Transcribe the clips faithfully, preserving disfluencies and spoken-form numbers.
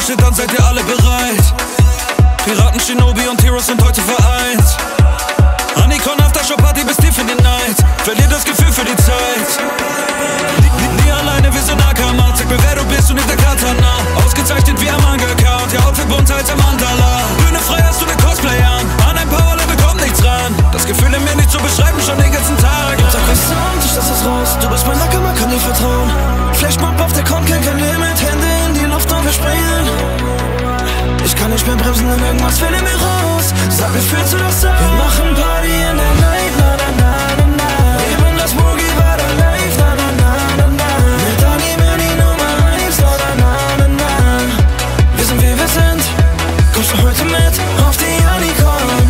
steht an, seid ihr alle bereit? Piraten, Shinobi und Heroes sind heute vereint. Anikon Aftershow Party bis tief in die Night. Verliert das Gefühl für die Zeit. Nie, nie alleine, wir sind Akama. Zeig mir, wer du bist und nicht der Katana. Ausgezeichnet wie am Manga-Count. Ja, Outfit bunter als ein Mandala. Bühne frei, hast du den Cosplay an. An ein Powerlevel kommt nichts ran. Das Gefühl in mir nicht zu beschreiben, schon den ganzen Tag. Sag was Sound, ich lass es raus. Du bist mein Akama, kann dir vertrauen. Flashmob auf der Con, kennt kein Limit. Hände in die Luft und wir springen. Ich kann nicht mehr bremsen, denn irgendwas will in mir raus. Sag, wie fühlst du das an? Wir machen Party in der Night, na na na na na. Leben das Boogie war der Life, na na na na na. Mit Anime die Nummer eins, na na na na na. Wir sind wie wir sind, kommst du heute mit auf die Anikon?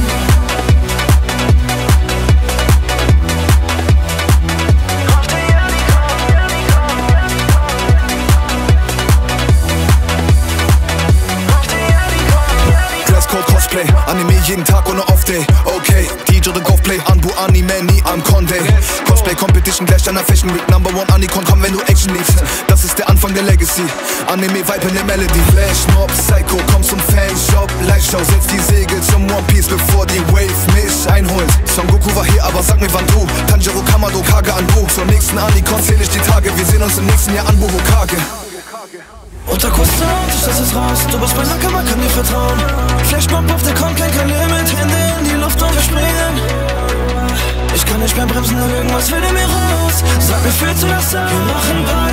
Cosplay, Anime jeden Tag ohne Off-Day. Okay, D J oder Golfplay, Anbu Anime, nie am Conday. Cosplay Competition gleich deiner Fashion Week. Number one Anikon, komm wenn du Action liebst. Das ist der Anfang der Legacy. Anime Vibe in der Melody. Flash Mob, Psycho, komm zum Fanshop. Live-Show, setz die Segel zum One Piece, bevor die Wave mich einholt. Son Goku war hier, aber sag mir wann du. Tanjiro Kamado, Kage Anbu. Zur nächsten Anikon zähl ich die Tage. Wir sehen uns im nächsten Jahr Anbu Hokage. Otaku Sound, ich lass es raus. Du bist mein Akama, kann dir vertrauen. Flashmob auf der Con, kennt kein Limit. Hände in die Luft und wir springen. Ich kann nicht mehr bremsen, denn irgendwas will in mir raus. Sag, wie fühlst du das an? Wir machen Party.